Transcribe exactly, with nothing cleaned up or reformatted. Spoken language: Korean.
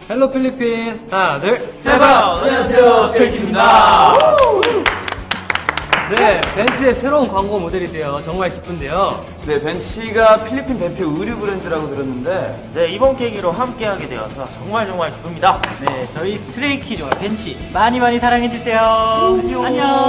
헬로 필리핀. 하나, 둘, 세븐! 안녕하세요, 스트레이키즈입니다. 네, 벤츠의 새로운 광고 모델이 되어 정말 기쁜데요. 네, 벤츠가 필리핀 대표 의류 브랜드라고 들었는데, 네, 이번 계기로 함께하게 되어서 정말 정말 기쁩니다. 네, 저희 스트레이키즈와 벤치 많이 많이 사랑해주세요. 안녕. 안녕.